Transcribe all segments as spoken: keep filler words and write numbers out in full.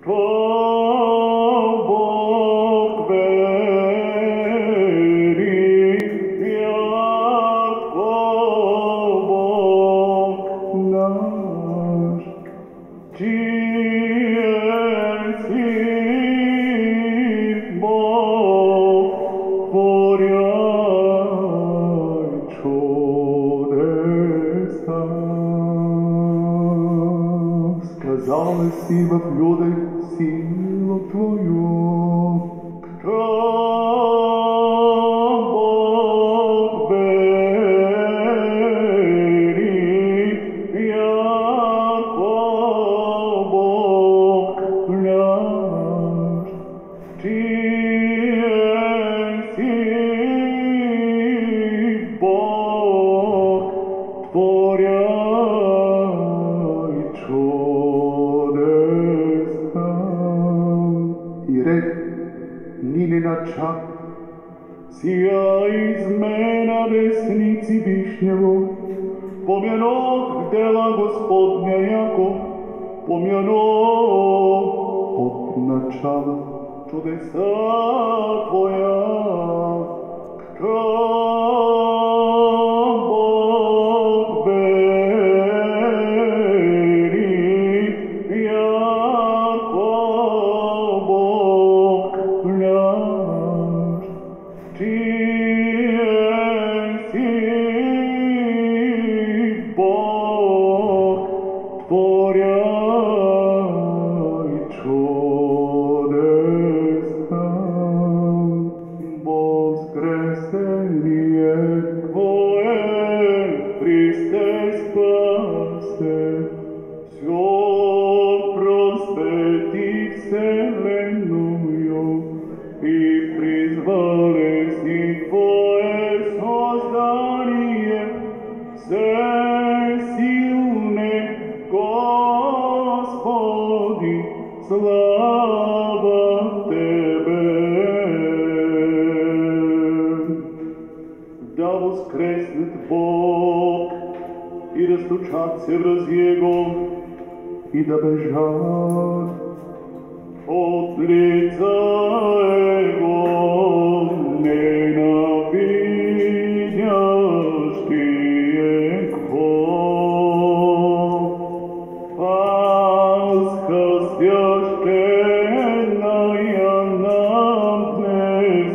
Bog veri, jako Bog naš, čije si Bog, tvorjaj čudesa. Сказали си в людях силу Твою, кто Бог вери, яко Бог наш, чие си Бог, творяй чудеса. И рек, нине на чак, сия измена десници Вишнево, помянох дела Господня, яко помянох от начала чудеса Твоя. Кто Бог вери, яко Бог наш, чие си Бог, творяй чудеса. Воскресение Твое, Христе, спасе, все просвети вселенную, и призвали си Твое создание, всесилне, Господи, слава Тебе. Да воскреснет Бог и разточатся враз Его, и да бежат от лица Его ненавидящие Го. Пасха священная нам днес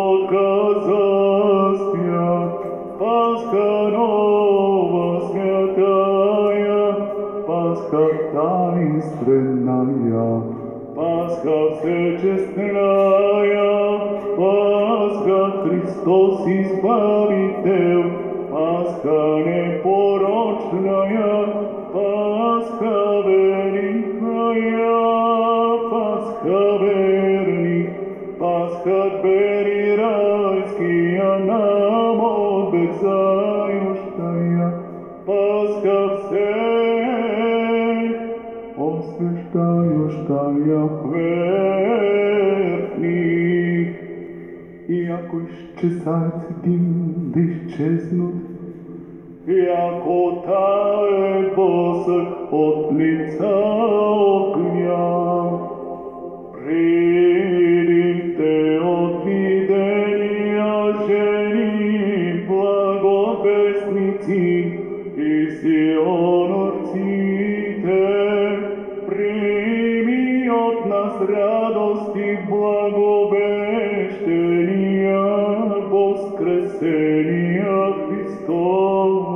показастя, Пасха нова святая, Пасха таинственная, Пасха всечестная, Пасха Христос Избавитель, Пасха непорочная, Пасха великая, Пасха верник, Пасха двери райские нам обещающая, Пасха всех освящающая верник. И ако исчезает дым, да исчезнут, яко тает воск от лица огня, придите от видения жени благовестници и сионорците, прими от нас радости благовещения воскресения Христова.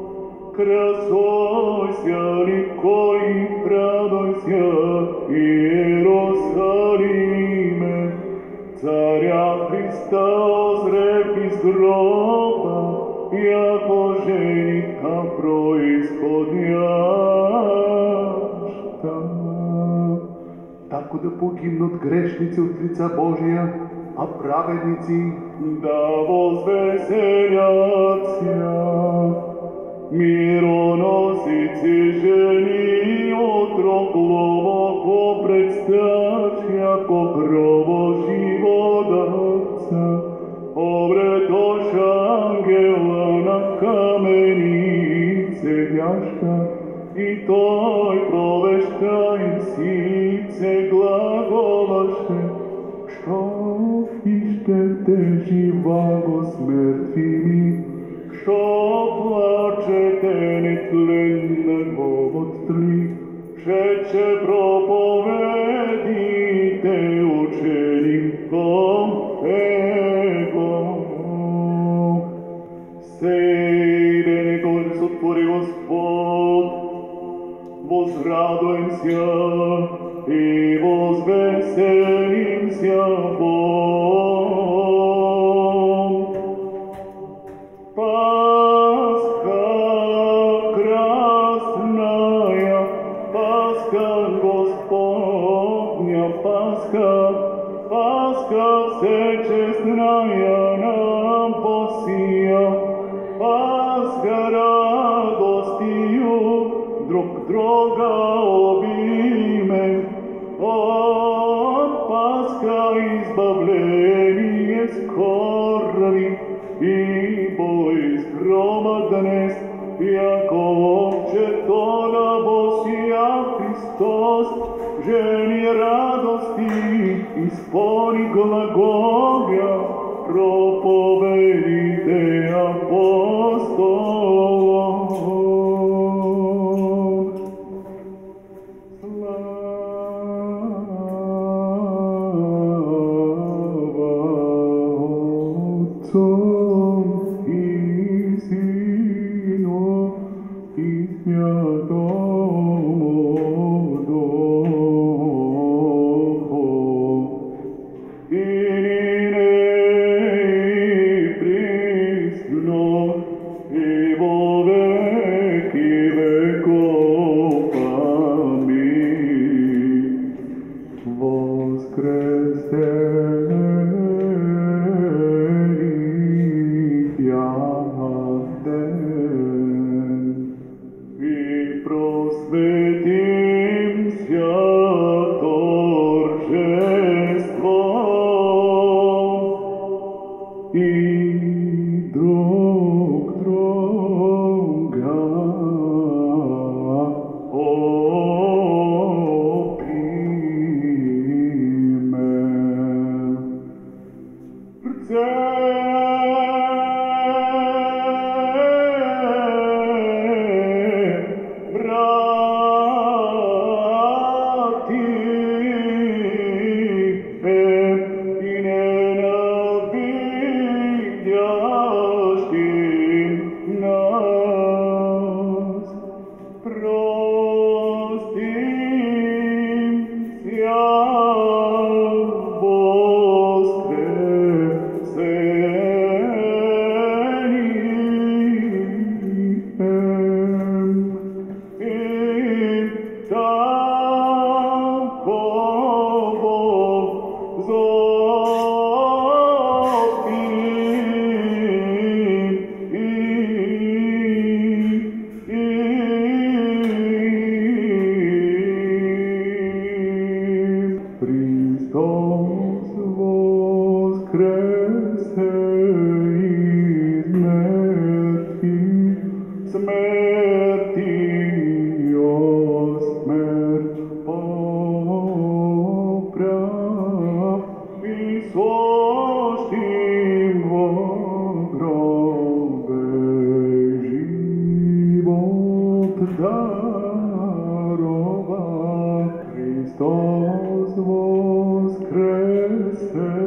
Красойся, ликой, радуйся, Иерусалиме, Царя Христа озрев из гроба, яко жениха происходяща. Тако да погибнут грешници от лица Божия, а праведници да возвеселятся. Мироносици жени отрок глубоко представь, яко грово живодавца, обретош ангела на камени седяща, и той провеща им си Ангелице глаголаше, що іщете живаго смертвими, що плачете нетленного тли, шече проповедите учеником Его. Сей ден, който сотвори Господ, возрадуемся и возвеселимся в Богом. Пасха красная, Пасха Господня, Пасха, Пасха всечестная нам посия, Пасха радостью друг друга обнимем, от Пасха избавление скорби, ибо из грома днес, яко овче тога Босия Христос, жени радости, исполни глаголя, проповедите апостолов. Отцом и Сыном и Святому Духу, и ныне и присно, и во веки веков. Аминь. Воскресен просветимся торжеством и друг друга обнимем. Христос воскресе из мертвых, смертью смерть поправ, и сошим во гробе живот даровав. Христос воскресе